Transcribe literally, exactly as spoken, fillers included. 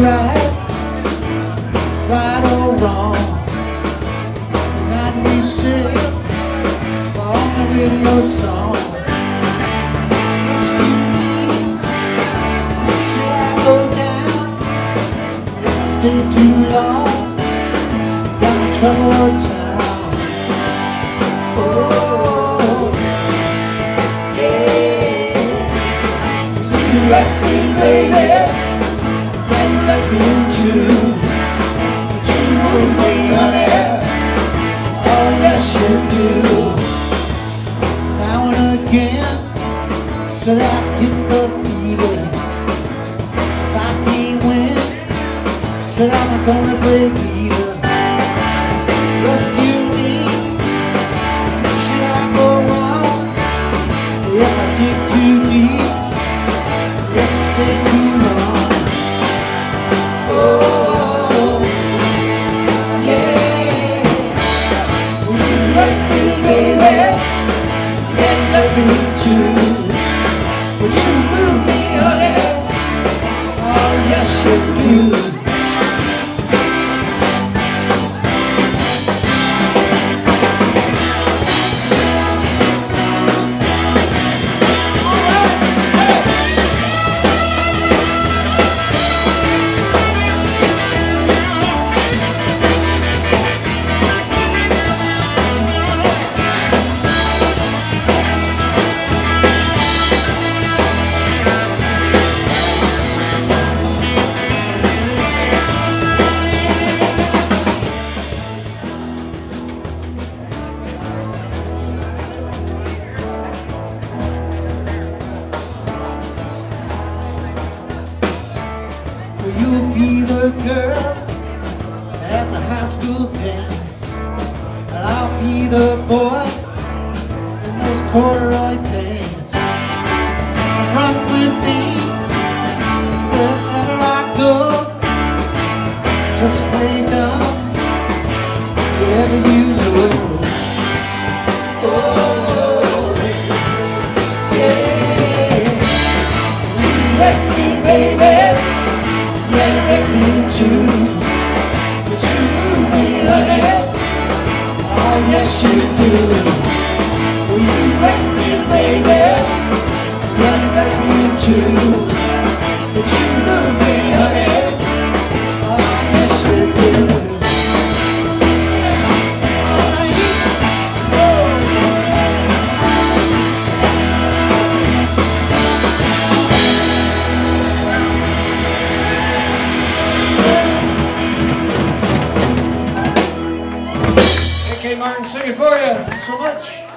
right, right or wrong. Tonight we sing on the radio song. Should I go down if I stay too long? Got trouble town. Oh, yeah. You let me, baby. Let me too, but you move me, honey. Oh yes you do. Now and again, said I get the feeling. If I can't win, said I'm gonna break even. Rescue me, should I go wrong? If I dig too deep, if I stay too long. Oh, yeah. You let me, baby, and let me too. But you move me, honey. Oh, yes you do. You'll be the girl at the high school dance, and I'll be the boy in those corduroy pants. Run with me wherever I go. Just play dumb wherever you go. Oh, yeah. You let me, baby. Yeah, let me too. But you move me, honey. Oh, yes you do. Well, you let me, baby. Yeah, let me too. But you move me, honey. Oh, yes you do. Martin singing for you. Thanks so much.